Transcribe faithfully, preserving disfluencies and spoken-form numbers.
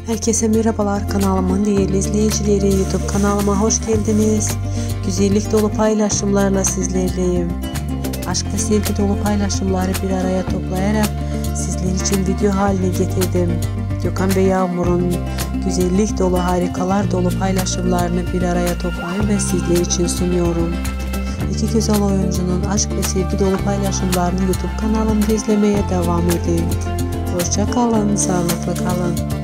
Herkese merhabalar, kanalımın değerli izleyicileri, YouTube kanalıma hoş geldiniz. Güzellik dolu paylaşımlarla sizlerleyim. Aşk ve sevgi dolu paylaşımları bir araya toplayarak sizler için video haline getirdim. Gökhan ve Yağmur'un güzellik dolu, harikalar dolu paylaşımlarını bir araya toplayın ve sizler için sunuyorum. İki güzel oyuncunun aşk ve sevgi dolu paylaşımlarını YouTube kanalımda izlemeye devam edin. Hoşça kalın, sağlıklı kalın.